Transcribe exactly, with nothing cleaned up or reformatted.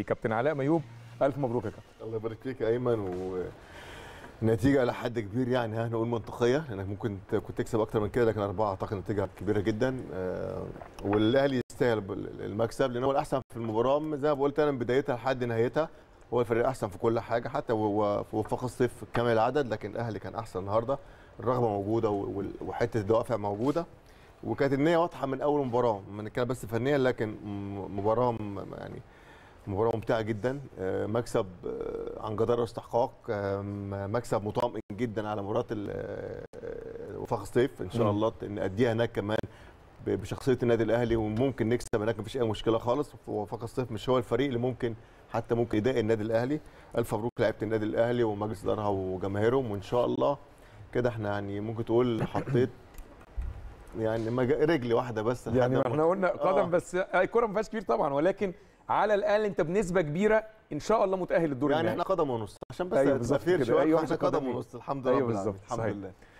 كابتن علاء ميوب، الف مبروك يا كابتن. الله يبارك فيك يا ايمن. ونتيجه على حد كبير يعني ها نقول منطقيه، لانك ممكن كنت تكسب اكتر من كده، لكن اربعه اعتقد نتيجه كبيره جدا. والاهلي يستاهل المكسب لان هو الاحسن في المباراه زي ما قلت انا من بدايتها لحد نهايتها. هو الفريق الاحسن في كل حاجه، حتى وفاق الصيف كامل العدد، لكن الاهلي كان احسن النهارده. الرغبه موجوده وحته الدوافع موجوده، وكانت النيه واضحه من اول مباراه. ما نتكلم بس فنيا، لكن مباراه يعني مباراه ممتعه جدا. مكسب عن جداره واستحقاق، مكسب مطمئن جدا على مباراه وفاق الصيف. ان شاء الله نأديها هناك كمان بشخصيه النادي الاهلي، وممكن نكسب هناك مفيش اي مشكله خالص. وفاق الصيف مش هو الفريق اللي ممكن حتى ممكن يضايق النادي الاهلي. الف مبروك لعيبه النادي الاهلي ومجلس ادارها وجماهيرهم، وان شاء الله كده احنا يعني ممكن تقول حطيت يعني رجل واحده بس يعني احنا قلنا قدم آه. بس الكوره ما فيهاش كبير طبعا، ولكن على الاقل انت بنسبه كبيره ان شاء الله مؤهل للدور يعني النهائي. احنا قدم ونص عشان بس أيوة بالظبط كده. شويه أيوة احنا قدم ونص الحمد لله. أيوة بالظبط الحمد صحيح. لله.